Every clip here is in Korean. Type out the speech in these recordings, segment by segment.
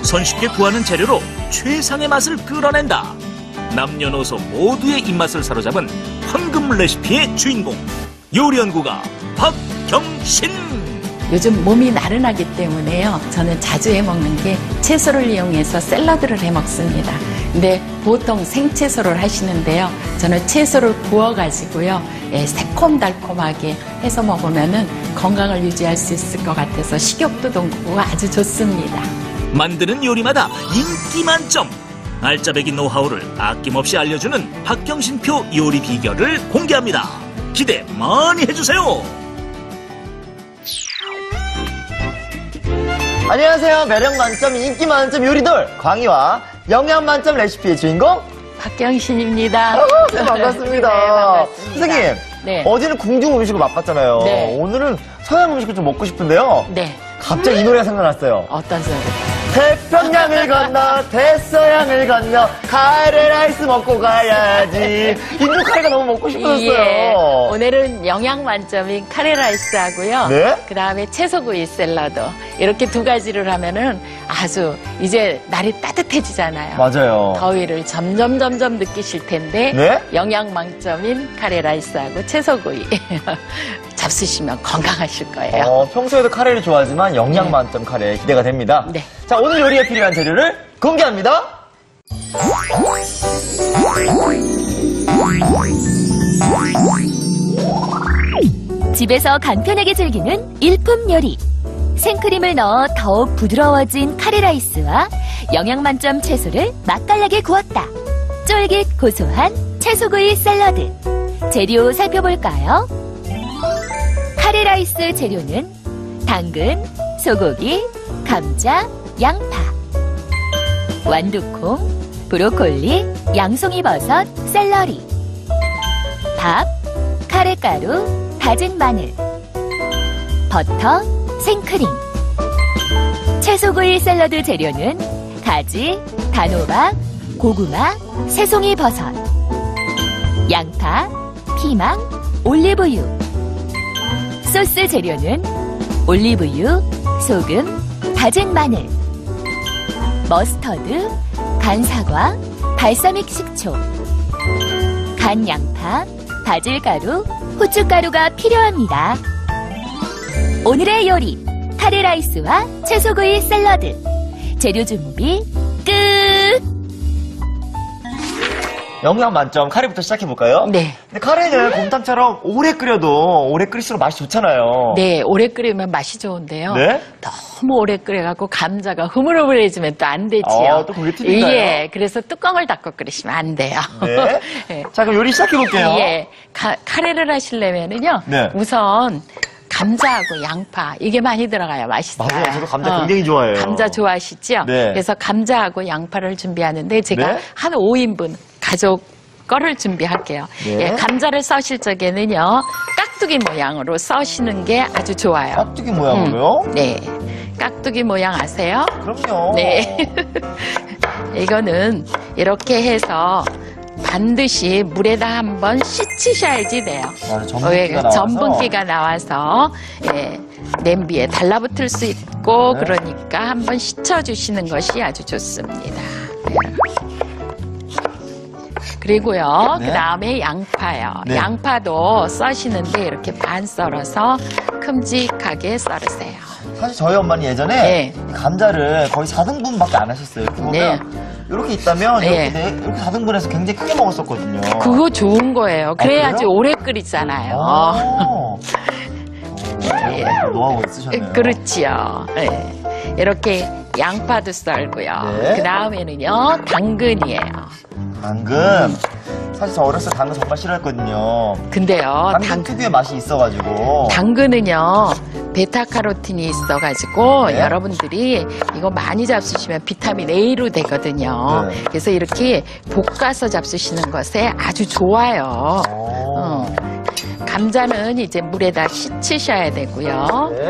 손쉽게 구하는 재료로 최상의 맛을 끌어낸다. 남녀노소 모두의 입맛을 사로잡은 황금 레시피의 주인공 요리연구가 박경신. 요즘 몸이 나른하기 때문에요. 저는 자주 해먹는 게 채소를 이용해서 샐러드를 해먹습니다. 근데 보통 생채소를 하시는데요. 저는 채소를 구워가지고요. 새콤달콤하게 해서 먹으면 건강을 유지할 수 있을 것 같아서 식욕도 돋고 아주 좋습니다. 만드는 요리마다 인기 만점. 알짜배기 노하우를 아낌없이 알려주는 박경신표 요리 비결을 공개합니다. 기대 많이 해주세요. 안녕하세요. 매력 만점, 인기 만점 요리돌 광희와 영양 만점 레시피의 주인공 박경신입니다. 반갑습니다. 네, 반갑습니다. 선생님, 네. 어제는 궁중 음식을 맛봤잖아요. 네. 오늘은 서양 음식을 좀 먹고 싶은데요. 네. 갑자기 이 노래가 생각났어요. 어떤 소리? 태평양을 건너 대서양을 건너 카레라이스 먹고 가야지. 인도 카레가 너무 먹고 싶어졌어요. 예. 오늘은 영양 만점인 카레라이스 하고요. 네? 그 다음에 채소구이 샐러드. 이렇게 두 가지를 하면은 아주 이제 날이 따뜻해지잖아요. 맞아요. 더위를 점점 느끼실 텐데 네? 영양 만점인 카레라이스하고 채소구이 잡수시면 건강하실 거예요. 평소에도 카레를 좋아하지만 영양 만점 카레 기대가 됩니다. 네. 자, 오늘 요리에 필요한 재료를 공개합니다. 집에서 간편하게 즐기는 일품 요리. 생크림을 넣어 더욱 부드러워진 카레라이스와 영양 만점 채소를 맛깔나게 구웠다. 쫄깃 고소한 채소구이 샐러드. 재료 살펴볼까요? 카레라이스 재료는 당근, 소고기, 감자, 양파, 완두콩, 브로콜리, 양송이버섯, 샐러리, 밥, 카레가루, 다진 마늘, 버터, 생크림. 채소구이 샐러드 재료는 가지, 단호박, 고구마, 새송이버섯, 양파, 피망, 올리브유. 소스 재료는 올리브유, 소금, 다진 마늘, 머스터드, 간 사과, 발사믹 식초, 간 양파, 바질가루, 후춧가루가 필요합니다. 오늘의 요리, 카레라이스와 채소구이 샐러드. 재료 준비 끝! 영양 만점 카레부터 시작해볼까요? 네. 근데 카레는 곰탕처럼 오래 끓여도 오래 끓일수록 맛이 좋잖아요. 네, 오래 끓이면 맛이 좋은데요. 네? 너무 오래 끓여갖고 감자가 흐물흐물해지면 또 안 되지요. 또 그게 팁인가요? 예, 그래서 뚜껑을 닫고 끓이시면 안 돼요. 네. 예. 자, 그럼 요리 시작해볼게요. 예, 카레를 하시려면은요. 네. 우선 감자하고 양파 이게 많이 들어가요. 맛있어요. 맞아요. 저도 감자 굉장히 좋아해요. 감자 좋아하시죠? 네. 그래서 감자하고 양파를 준비하는데 제가 네. 한 5인분 가족 거를 준비할게요. 네. 예, 감자를 써실 적에는요. 깍두기 모양으로 써시는 게 아주 좋아요. 깍두기 모양으로요? 네. 깍두기 모양 아세요? 그럼요. 네. 이거는 이렇게 해서 반드시 물에다 한번 씻으셔야지 돼요. 맞아, 전분기가 나와서. 전분기가 나와서 예, 냄비에 달라붙을 수 있고 네. 그러니까 한번 씻어주시는 것이 아주 좋습니다. 그리고요, 네. 그 다음에 양파요. 네. 양파도 써시는데 이렇게 반 썰어서 큼직하게 썰으세요. 사실 저희 엄마는 예전에 네. 이 감자를 거의 4등분밖에 안 하셨어요. 이렇게 보면 네. 이렇게 있다면 네. 이렇게 4등분해서 굉장히 크게 먹었었거든요. 그거 좋은 거예요. 그래야지 그래요? 오래 끓이잖아요. 예. 노하우 있으셨네요. 그렇지요. 예. 이렇게 양파도 썰고요. 네. 그 다음에는요, 당근이에요. 당근. 사실 저 어렸을 때 당근 정말 싫어했거든요. 근데요, 당근 특유의 맛이 있어가지고. 당근은요, 베타카로틴이 있어가지고 네. 여러분들이 이거 많이 잡수시면 비타민 A로 되거든요. 네. 그래서 이렇게 볶아서 잡수시는 것에 아주 좋아요. 감자는 이제 물에다 씻으셔야 되고요. 네.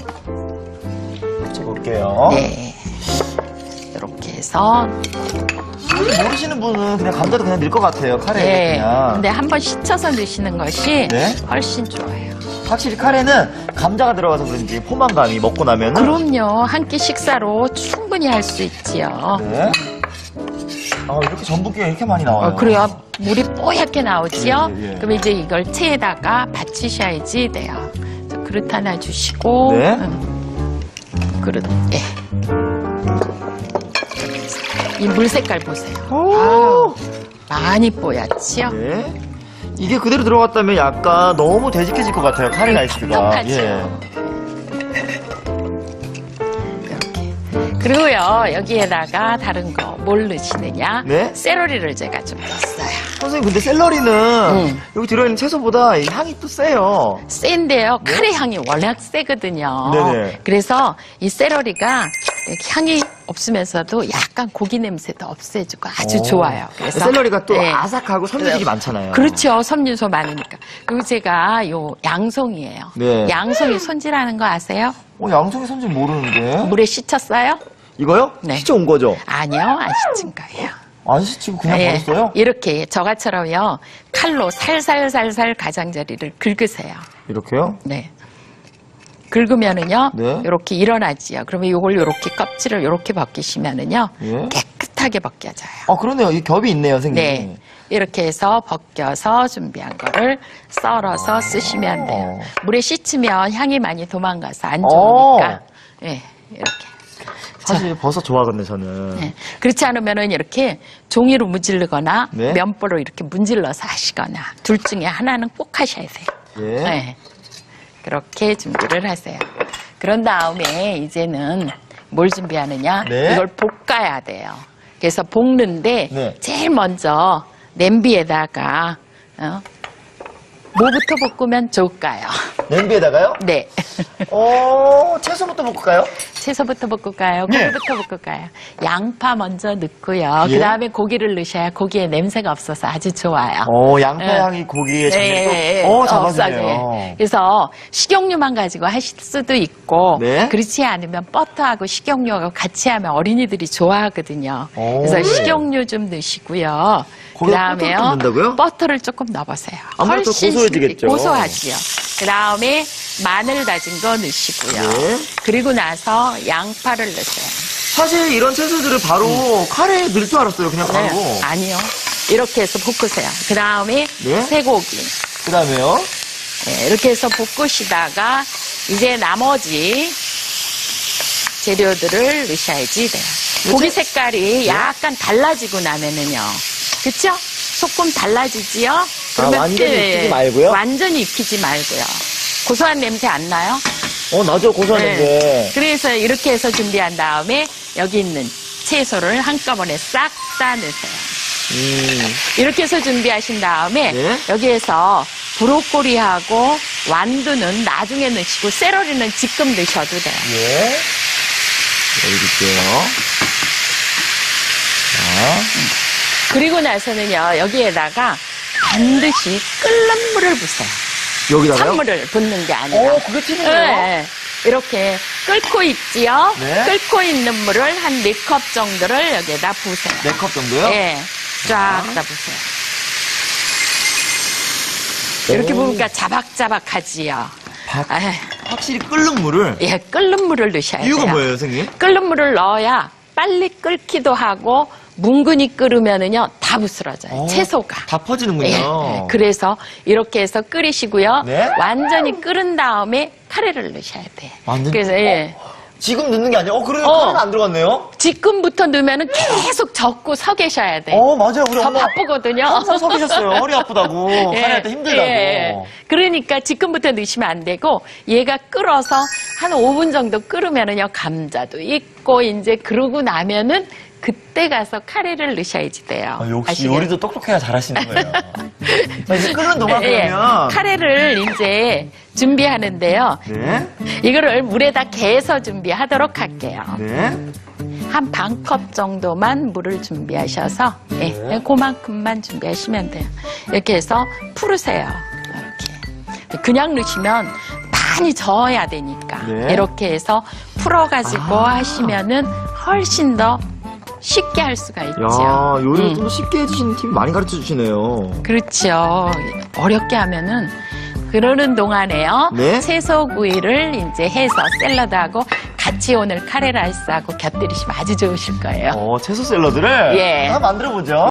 볼게요. 네. 이렇게 해서. 모르시는 분은 그냥 감자도 그냥 넣을 것 같아요. 카레에 네. 그냥. 근데 한번 씻어서 넣으시는 것이 네. 훨씬 좋아요. 확실히 카레는 감자가 들어가서 그런지 포만감이 먹고 나면은. 그럼요. 한 끼 식사로 충분히 할 수 있지요. 네. 이렇게 전분기가 이렇게 많이 나와요. 그래야 물이 뽀얗게 나오지요. 예. 그럼 이제 이걸 체에다가 받치셔야지 돼요. 그래서 그릇 하나 주시고. 네. 그릇. 예. 이 물 색깔 보세요. 아유, 많이 뽀얗지요. 네. 이게 그대로 들어갔다면 약간 너무 되직해질 것 같아요. 카레 라이스가. 텁텁하죠. 이렇게. 그리고요, 여기에다가 다른 거 뭘 넣으시느냐? 네? 세로리를 제가 좀 넣었어요. 선생님, 근데 샐러리는 여기 들어있는 채소보다 이 향이 또 세요. 센데요. 카레 향이 워낙 세거든요. 네네. 그래서 이 세로리가 이렇게 향이 없으면서도 약간 고기 냄새도 없애주고 아주 좋아요. 그래서 샐러리가 또 네. 아삭하고 섬유질이 많잖아요. 그렇죠. 섬유소 많으니까. 그리고 제가 요 양송이에요. 네. 양송이 손질하는 거 아세요? 양송이 손질 모르는데. 물에 씻혔어요? 이거요? 네. 씻어 온 거죠? 아니요. 안 씻은 거예요. 안 씻히고 그냥 예, 버렸어요? 이렇게 저가처럼요. 칼로 살살살살 가장자리를 긁으세요. 이렇게요? 네. 긁으면은요, 네. 이렇게 일어나지요. 그러면 이걸 이렇게 껍질을 이렇게 벗기시면은요, 예. 깨끗하게 벗겨져요. 그러네요. 이 겹이 있네요, 선생님. 네. 이렇게 해서 벗겨서 준비한 거를 썰어서 쓰시면 돼요. 물에 씻으면 향이 많이 도망가서 안 좋으니까. 네, 이렇게. 사실 버섯 좋아하거든요, 저는. 네. 그렇지 않으면은 이렇게 종이로 문지르거나 네. 면보로 이렇게 문질러서 하시거나 둘 중에 하나는 꼭 하셔야 돼요. 예. 네. 그렇게 준비를 하세요. 그런 다음에 이제는 뭘 준비하느냐? 네. 이걸 볶아야 돼요. 그래서 볶는데 네. 제일 먼저 냄비에다가 뭐부터 볶으면 좋을까요? 냄비에다가요? 네. 채소부터 볶을까요? 채소부터 볶을까요? 네. 고기부터 볶을까요? 양파 먼저 넣고요. 예. 그 다음에 고기를 넣으셔야 고기에 냄새가 없어서 아주 좋아요. 양파 향이 고기에 네, 장면도 없어져요. 잡아주네요. 그래서 식용유만 가지고 하실 수도 있고 네. 그렇지 않으면 버터하고 식용유하고 같이 하면 어린이들이 좋아하거든요. 오. 그래서 식용유 좀 넣으시고요. 거기다 버터를 좀 넣는다고요? 버터를 조금 넣어보세요. 아무래도 훨씬 고소해지겠죠. 고소하지요. 그 다음에 마늘 다진 거 넣으시고요. 네. 그리고 나서 양파를 넣으세요. 사실 이런 채소들을 바로 카레에 넣을 줄 알았어요, 그냥 바로. 네. 아니요. 이렇게 해서 볶으세요. 그 다음에 네. 쇠고기. 그 다음에요? 네, 이렇게 해서 볶으시다가 이제 나머지 재료들을 넣으셔야지 돼요. 고기 색깔이 약간 달라지고 나면은요. 그쵸? 조금 달라지지요? 완전히 익히지 말고요? 완전히 익히지 말고요. 고소한 냄새 안 나요? 나죠, 고소한 냄새. 그래서 이렇게 해서 준비한 다음에 여기 있는 채소를 한꺼번에 싹 다 넣으세요. 이렇게 해서 준비하신 다음에 네. 여기에서 브로콜리하고 완두는 나중에 넣으시고 세로리는 지금 넣으셔도 돼요. 예. 여기 넣을게요. 그리고 나서는요, 여기에다가 반드시 끓는 물을 부으세요. 여기다가요? 찬물을 붓는 게 아니라. 그게 팁이네요. 네. 이렇게 끓고 있지요? 네. 끓고 있는 물을 한 4컵 정도를 여기에다 부으세요. 4컵 정도요? 네. 쫙 다 부으세요. 이렇게 부으니까 자박자박하지요. 확실히 끓는 물을. 예, 끓는 물을 넣으셔야 돼요. 이유가 뭐예요, 선생님? 끓는 물을 넣어야 빨리 끓기도 하고 뭉근히 끓으면은요 다 부스러져요. 채소가. 다 퍼지는군요. 예, 그래서 이렇게 해서 끓이시고요. 네. 완전히 끓은 다음에 카레를 넣으셔야 돼. 완전- 그래서 지금 넣는 게 아니에요? 그래도 카레는 안 들어갔네요? 지금부터 넣으면은 계속 젓고 서 계셔야 돼. 맞아요. 우리 더 엄마 바쁘거든요. 항상 서 계셨어요. 허리 아프다고. 예, 카레 할 때 힘들다고. 예. 그러니까 지금부터 넣으시면 안 되고 얘가 끓어서 한 5분 정도 끓으면은요 감자도 익고 이제 그러고 나면은 그때 가서 카레를 넣으셔야지 돼요. 역시 아시겠어요? 요리도 똑똑해야 잘하시는 거예요. 이제 끓는 동안 예, 그러면. 카레를 이제 준비하는데요. 네. 이거를 물에다 개서 준비하도록 할게요. 네. 한 반 컵 정도만 물을 준비하셔서 예, 그만큼만 준비하시면 돼요. 이렇게 해서 풀으세요. 이렇게. 그냥 넣으시면 많이 저어야 되니까 네. 이렇게 해서 풀어가지고 하시면은 훨씬 더 쉽게 할 수가 있죠. 야, 요리를 좀 쉽게 해주시는 팁 많이 가르쳐 주시네요. 그렇죠. 어렵게 하면은 그러는 동안에요. 네. 채소구이를 이제 해서 샐러드하고 같이 오늘 카레라이스하고 곁들이시면 아주 좋으실 거예요. 채소 샐러드를 예. 한번 만들어보죠.